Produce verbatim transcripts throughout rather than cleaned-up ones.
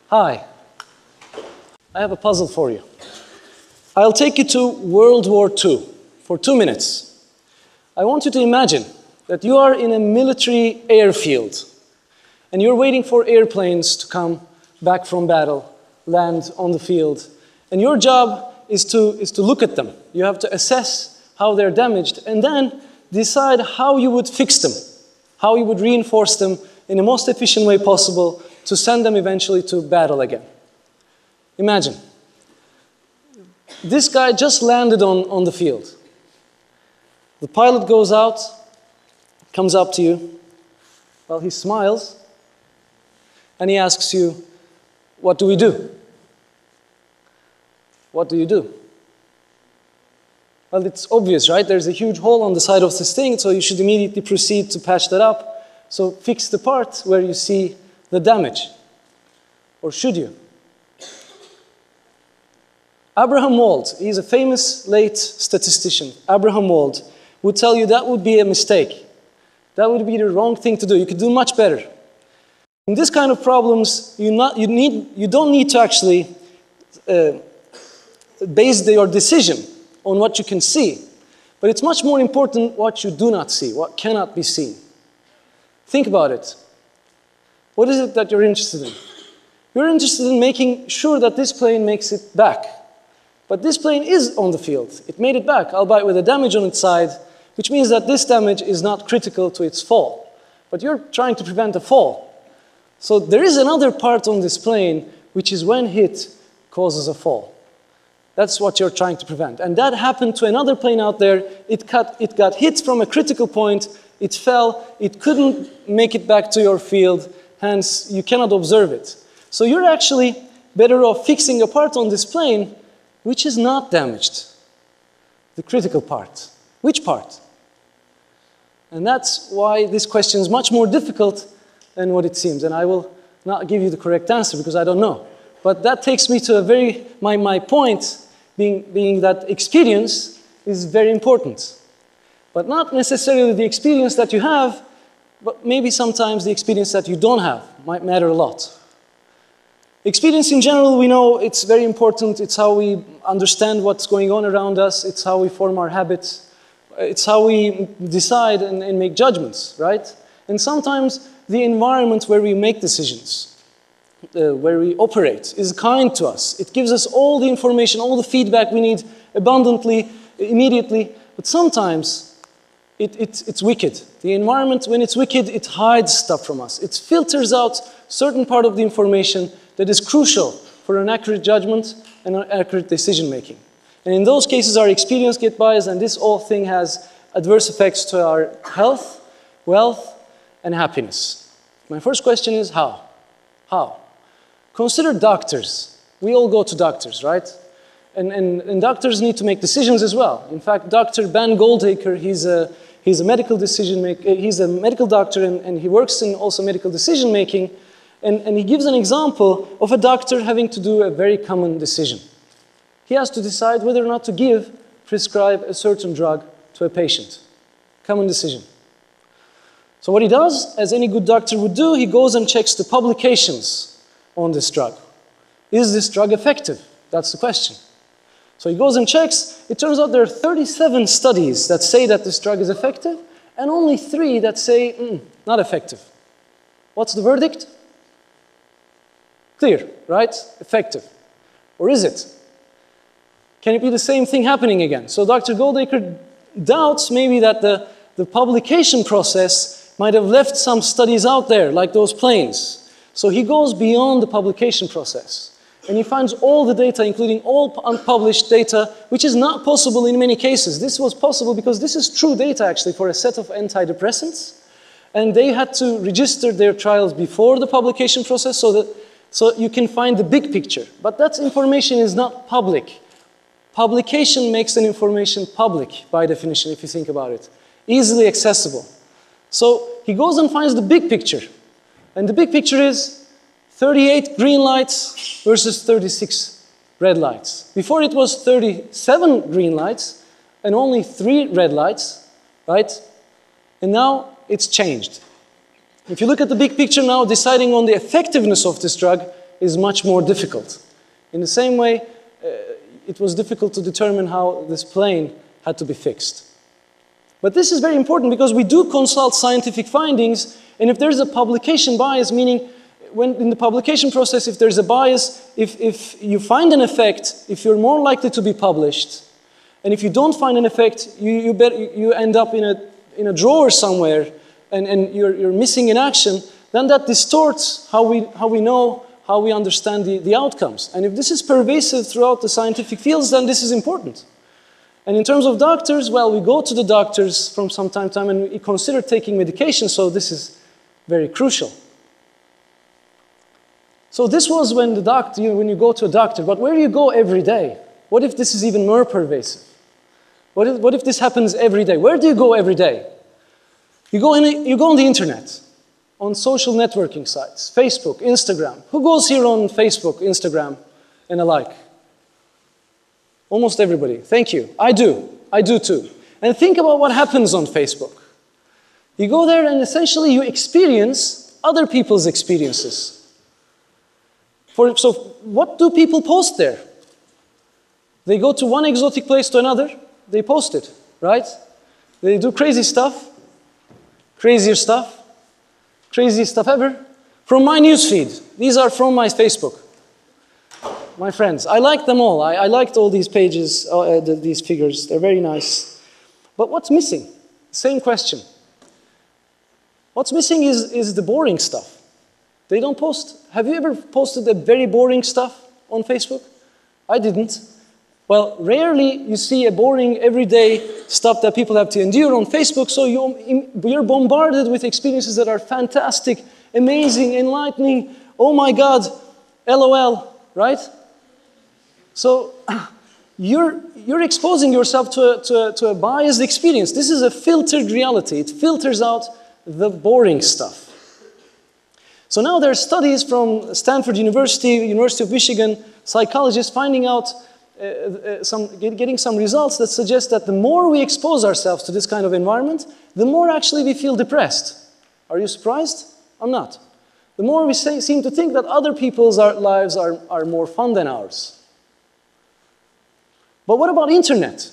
Hi, I have a puzzle for you. I'll take you to World War Two for two minutes. I want you to imagine that you are in a military airfield and you're waiting for airplanes to come back from battle, land on the field, and your job is to, is to look at them. You have to assess how they're damaged and then decide how you would fix them, how you would reinforce them in the most efficient way possible to send them eventually to battle again. Imagine, this guy just landed on, on the field. The pilot goes out, comes up to you, well, he smiles, and he asks you, what do we do? What do you do? Well, it's obvious, right? There's a huge hole on the side of this thing, so you should immediately proceed to patch that up. So fix the part where you see the damage. Or should you? Abraham Wald, he's a famous late statistician. Abraham Wald would tell you that would be a mistake. That would be the wrong thing to do. You could do much better. In this kind of problems, you, not, you, need, you don't need to actually uh, base the, your decision on what you can see. But it's much more important what you do not see, what cannot be seen. Think about it. What is it that you're interested in? You're interested in making sure that this plane makes it back. But this plane is on the field. It made it back, albeit with a damage on its side, which means that this damage is not critical to its fall. But you're trying to prevent a fall. So there is another part on this plane, which is when hit, causes a fall. That's what you're trying to prevent. And that happened to another plane out there. It, cut, it got hit from a critical point. It fell. It couldn't make it back to your field. Hence, you cannot observe it. So you're actually better off fixing a part on this plane which is not damaged. The critical part. Which part? And that's why this question is much more difficult than what it seems. And I will not give you the correct answer because I don't know. But that takes me to a very, my, my point being, being that experience is very important. But not necessarily the experience that you have, but maybe sometimes the experience that you don't have might matter a lot. Experience in general, we know it's very important. It's how we understand what's going on around us. It's how we form our habits. It's how we decide and, and make judgments, right? And sometimes the environment where we make decisions, uh, where we operate, is kind to us. It gives us all the information, all the feedback we need abundantly, immediately. But sometimes it, it, it's wicked. The environment, when it's wicked, it hides stuff from us. It filters out certain part of the information that is crucial for an accurate judgment and an accurate decision making. And in those cases, our experience gets biased, and this whole thing has adverse effects to our health, wealth, and happiness. My first question is how? How? Consider doctors. We all go to doctors, right? And, and, and doctors need to make decisions as well. In fact, Doctor Ben Goldacre, he's a, he's a medical decision maker, he's a medical doctor, and, and he works in also medical decision making. And, and he gives an example of a doctor having to do a very common decision. He has to decide whether or not to give, prescribe a certain drug to a patient. Common decision. So what he does, as any good doctor would do, he goes and checks the publications on this drug. Is this drug effective? That's the question. So he goes and checks. It turns out there are thirty-seven studies that say that this drug is effective, and only three that say, mm, not effective. What's the verdict? Clear, right? Effective. Or is it? Can it be the same thing happening again? So Doctor Goldacre doubts maybe that the, the publication process might have left some studies out there, like those planes. So he goes beyond the publication process. And he finds all the data, including all unpublished data, which is not possible in many cases. This was possible because this is true data, actually, for a set of antidepressants. And they had to register their trials before the publication process so that So you can find the big picture, but that information is not public. Publication makes an information public, by definition, if you think about it. Easily accessible. So he goes and finds the big picture. And the big picture is thirty-eight green lights versus thirty-six red lights. Before it was thirty-seven green lights and only three red lights, right? And now it's changed. If you look at the big picture now, deciding on the effectiveness of this drug, is much more difficult. In the same way, uh, it was difficult to determine how this plane had to be fixed. But this is very important because we do consult scientific findings, and if there's a publication bias, meaning when in the publication process, if there's a bias, if, if you find an effect, if you're more likely to be published, and if you don't find an effect, you, you, bet, you end up in a, in a drawer somewhere, and, and you're, you're missing in action, then that distorts how we, how we know, how we understand the, the outcomes. And if this is pervasive throughout the scientific fields, then this is important. And in terms of doctors, well, we go to the doctors from some time to time and we consider taking medication, so this is very crucial. So this was when the doctor, you know, when you go to a doctor, but where do you go every day? What if this is even more pervasive? What if, what if this happens every day? Where do you go every day? You go, in, you go on the internet, on social networking sites, Facebook, Instagram. Who goes here on Facebook, Instagram, and the like? Almost everybody. Thank you. I do. I do too. And think about what happens on Facebook. You go there and essentially you experience other people's experiences. For, so what do people post there? They go to one exotic place to another, they post it, right? They do crazy stuff, crazier stuff, craziest stuff ever. From my newsfeed. These are from my Facebook. My friends, I like them all. I, I liked all these pages, uh, the, these figures. They're very nice. But what's missing? Same question. What's missing is, is the boring stuff. They don't post. Have you ever posted the very boring stuff on Facebook? I didn't. Well, rarely you see a boring, everyday stuff that people have to endure on Facebook, so you, you're bombarded with experiences that are fantastic, amazing, enlightening, oh my God, LOL, right? So you're, you're exposing yourself to a, to, a, to a biased experience. This is a filtered reality. It filters out the boring stuff. So now there are studies from Stanford University, University of Michigan, psychologists finding out, uh, uh, some, get, getting some results that suggest that the more we expose ourselves to this kind of environment, the more actually we feel depressed. Are you surprised? I'm not. The more we say, seem to think that other people's are, lives are, are more fun than ours. But what about internet?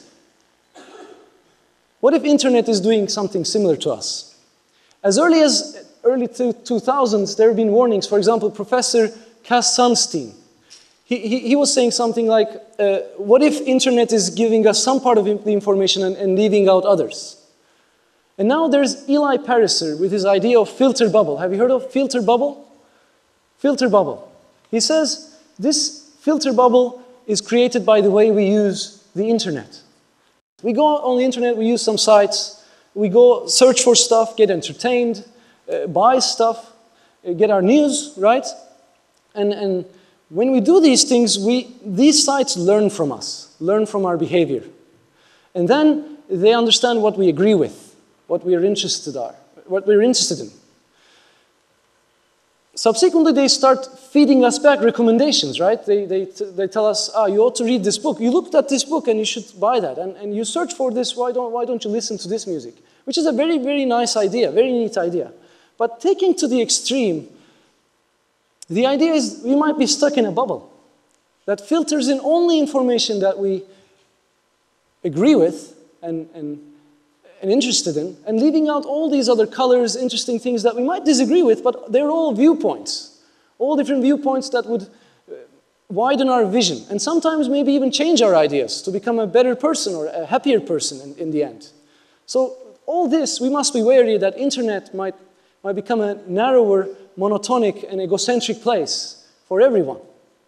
What if internet is doing something similar to us? As early as early two thousands, there have been warnings. For example, Professor Cass Sunstein, he, he, he was saying something like, uh, what if internet is giving us some part of the information and, and leaving out others? And now there's Eli Pariser with his idea of filter bubble. Have you heard of filter bubble? Filter bubble. He says this filter bubble is created by the way we use the internet. We go on the internet, we use some sites, we go search for stuff, get entertained, uh, buy stuff, uh, get our news, right? And, and when we do these things, we, these sites learn from us, learn from our behavior. And then they understand what we agree with, what we are interested are, what we're interested in. Subsequently, they start feeding us back recommendations, right? They, they, they tell us, ah, you ought to read this book. You looked at this book and you should buy that. And, and you search for this, why don't, why don't you listen to this music? Which is a very, very nice idea, very neat idea. But taking to the extreme, the idea is we might be stuck in a bubble that filters in only information that we agree with and, and and interested in, and leaving out all these other colors, interesting things that we might disagree with, but they're all viewpoints. All different viewpoints that would widen our vision, and sometimes maybe even change our ideas to become a better person or a happier person in, in the end. So all this, we must be wary that internet might, might become a narrower, monotonic, and egocentric place for everyone.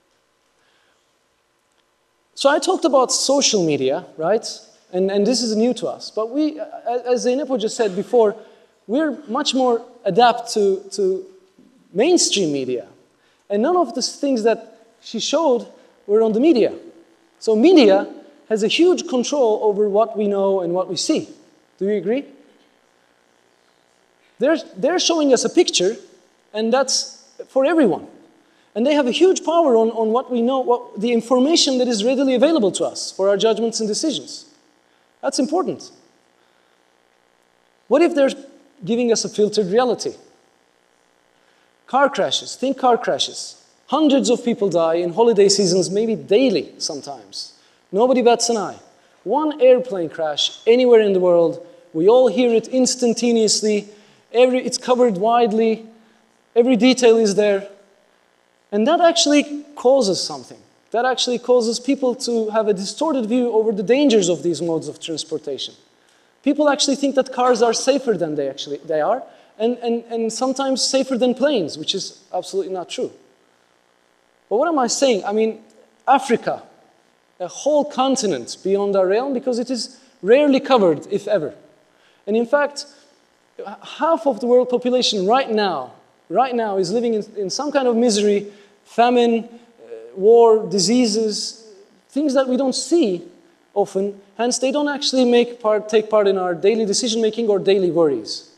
So I talked about social media, right? And, and this is new to us. But we, as Zeynepo just said before, we're much more adapt to, to mainstream media. And none of the things that she showed were on the media. So media has a huge control over what we know and what we see. Do you agree? They're, they're showing us a picture, and that's for everyone. And they have a huge power on, on what we know, what, the information that is readily available to us for our judgments and decisions. That's important. What if they're giving us a filtered reality? Car crashes. Think car crashes. Hundreds of people die in holiday seasons, maybe daily sometimes. Nobody bats an eye. One airplane crash anywhere in the world, we all hear it instantaneously, every, it's covered widely, every detail is there. And that actually causes something. That actually causes people to have a distorted view over the dangers of these modes of transportation. People actually think that cars are safer than they actually they are, and, and, and sometimes safer than planes, which is absolutely not true. But what am I saying? I mean, Africa, a whole continent beyond our realm, because it is rarely covered, if ever. And in fact, half of the world population right now, right now is living in, in some kind of misery, famine, war, diseases, things that we don't see often, hence they don't actually make part, take part in our daily decision-making or daily worries.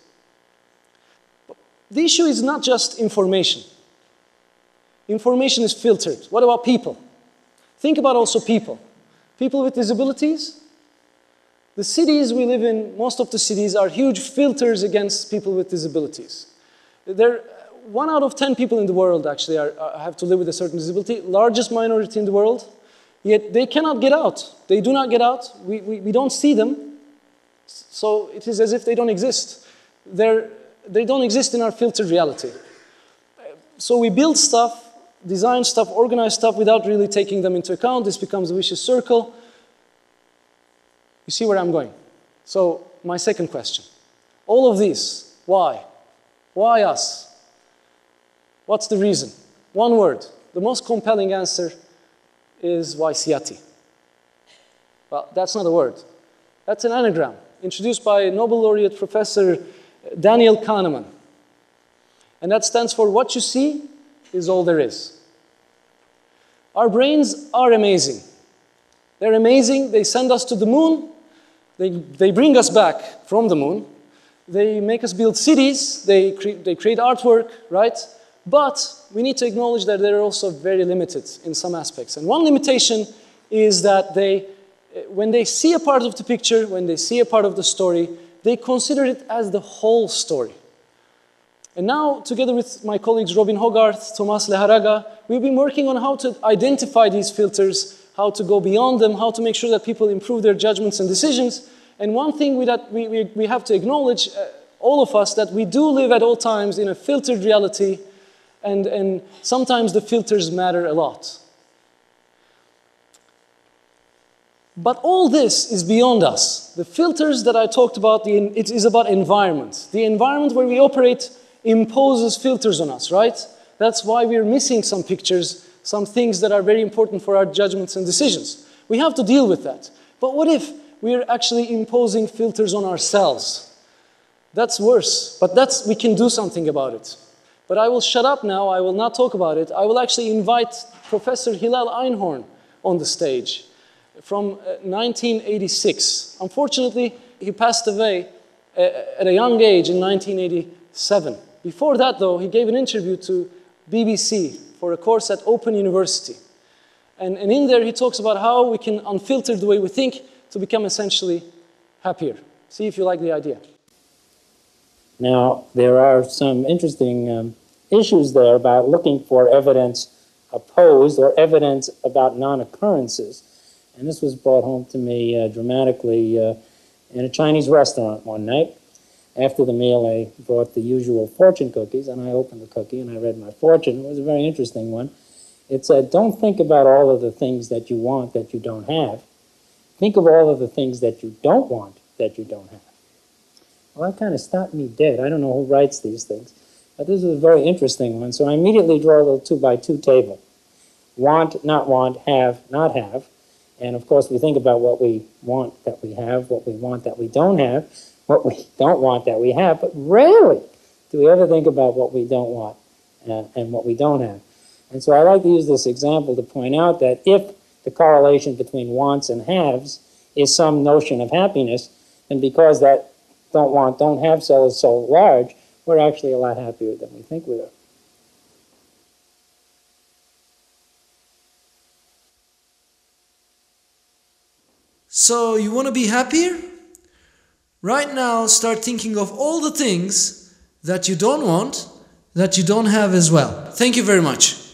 But the issue is not just information. Information is filtered. What about people? Think about also people. People with disabilities. The cities we live in, most of the cities, are huge filters against people with disabilities. They're One out of ten people in the world actually are, are, have to live with a certain disability, largest minority in the world, yet they cannot get out. They do not get out. We, we, we don't see them. So it is as if they don't exist. They're, they don't exist in our filtered reality. So we build stuff, design stuff, organize stuff without really taking them into account. This becomes a vicious circle. You see where I'm going? So my second question. All of these, why? Why us? What's the reason? One word. The most compelling answer is Vaisiati. Well, that's not a word. That's an anagram introduced by Nobel laureate Professor Daniel Kahneman. And that stands for what you see is all there is. Our brains are amazing. They're amazing. They send us to the moon. They, they bring us back from the moon. They make us build cities. They, cre they create artwork, right? But we need to acknowledge that they're also very limited in some aspects. And one limitation is that they, when they see a part of the picture, when they see a part of the story, they consider it as the whole story. And now, together with my colleagues Robin Hogarth, Tomas Leharaga, we've been working on how to identify these filters, how to go beyond them, how to make sure that people improve their judgments and decisions. And one thing we, that we, we, we have to acknowledge, uh, all of us, that we do live at all times in a filtered reality. And, and sometimes the filters matter a lot. But all this is beyond us. The filters that I talked about, the, it is about environment. The environment where we operate imposes filters on us, right? That's why we're missing some pictures, some things that are very important for our judgments and decisions. We have to deal with that. But what if we're actually imposing filters on ourselves? That's worse, but that's, we can do something about it. But I will shut up now, I will not talk about it. I will actually invite Professor Hilal Einhorn on the stage from uh, nineteen eighty-six. Unfortunately, he passed away uh, at a young age in nineteen eighty-seven. Before that, though, he gave an interview to B B C for a course at Open University. And, and in there, he talks about how we can unfilter the way we think to become essentially happier. See if you like the idea. Now, there are some interesting um, issues there about looking for evidence opposed or evidence about non-occurrences. And this was brought home to me uh, dramatically uh, in a Chinese restaurant one night. After the meal, I brought the usual fortune cookies, and I opened the cookie and I read my fortune. It was a very interesting one. It said, don't think about all of the things that you want that you don't have. Think of all of the things that you don't want that you don't have. Well, that kind of stopped me dead. I don't know who writes these things, but this is a very interesting one. So I immediately draw a little two by two table. Want, not want, have, not have. And of course, we think about what we want that we have, what we want that we don't have, what we don't want that we have, but rarely do we ever think about what we don't want uh, and what we don't have. And so I like to use this example to point out that if the correlation between wants and haves is some notion of happiness, and because that don't want, don't have cell is so large, we're actually a lot happier than we think we are. So you want to be happier? Right now, start thinking of all the things that you don't want, that you don't have as well. Thank you very much.